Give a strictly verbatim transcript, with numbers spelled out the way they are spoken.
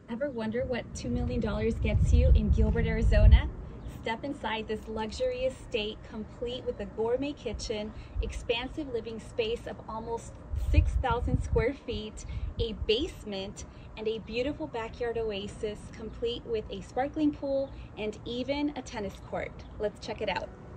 Ever wonder what two million dollars gets you in Gilbert, Arizona? Step inside this luxury estate complete with a gourmet kitchen, expansive living space of almost six thousand square feet, a basement, and a beautiful backyard oasis complete with a sparkling pool and even a tennis court. Let's check it out.